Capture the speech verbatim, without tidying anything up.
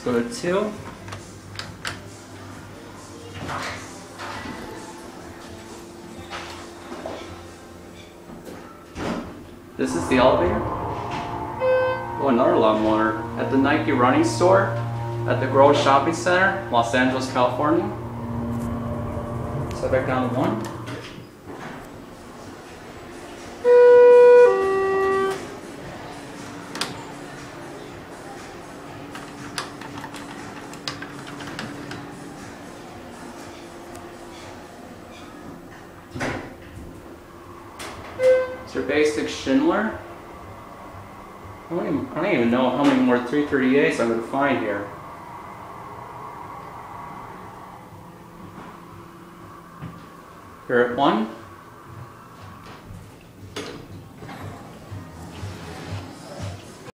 go to two. This is the elevator. Oh, another lawnmower at the Nike running store at the Grove Shopping Center, Los Angeles, California. So back down to one. It's your basic Schindler. I don't, even, I don't even know how many more three thirty-eights I'm going to find here. Here at one.